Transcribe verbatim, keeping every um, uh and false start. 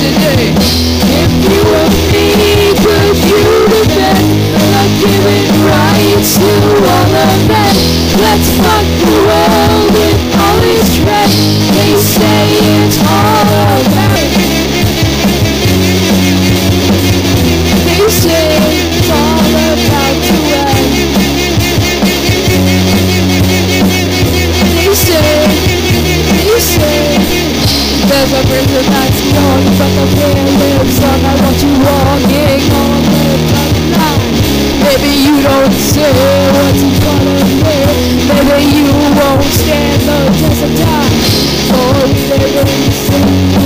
today. If you were me, could you defend the given rights to all of men? Let's fuck the world with all its dread. They say it's all about. They say it's all about to end. They say, they say there's a prison that's young, but the fear lives on. I want you walking on the line. Maybe you don't say what's in front of me. Maybe you won't stand the test of time. For living